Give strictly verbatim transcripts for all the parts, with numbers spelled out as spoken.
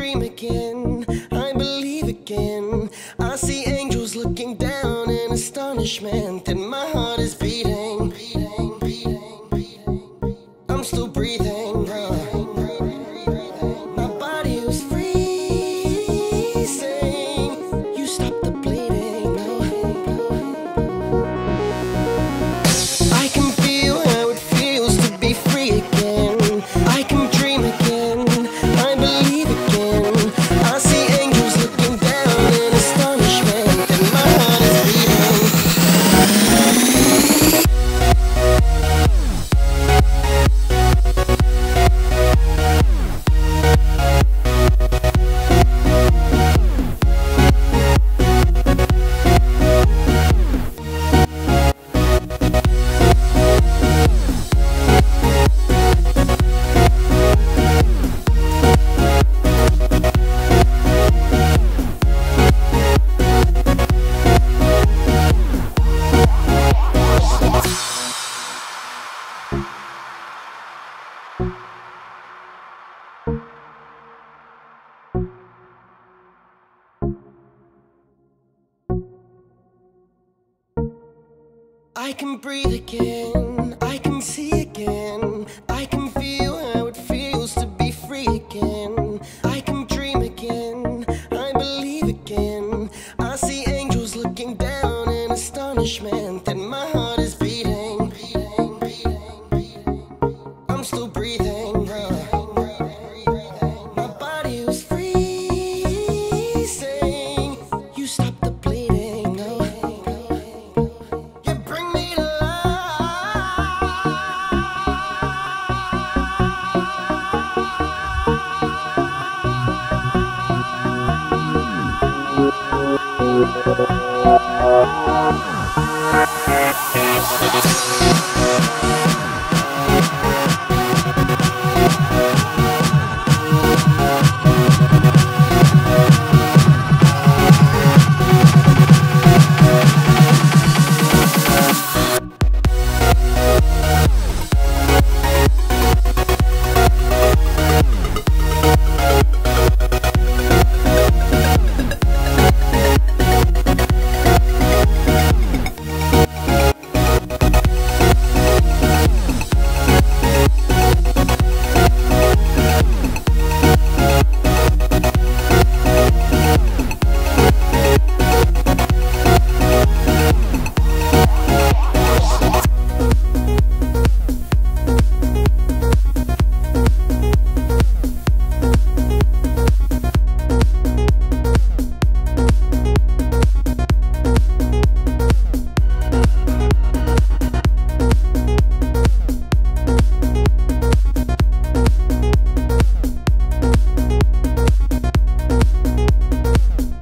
dream again, I believe again. I see angels looking down in astonishment, and my heart is beating, beating, beating, beating. I'm still breathing, uh. My body was freezing. You stopped the bleeding, uh. I can feel how it feels to be free again. I can dream again, I believe again. I see angels looking down in astonishment, and my heart is beating. I can breathe again, I can see again. I can feel how it feels to be free again. I can dream again, I believe again. I see angels looking down in astonishment, and my heart is beating, beating, beating, beating. I'm still breathing, uh. My body was freezing. You stopped the bleeding, uh.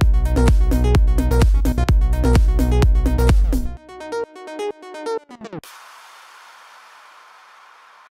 You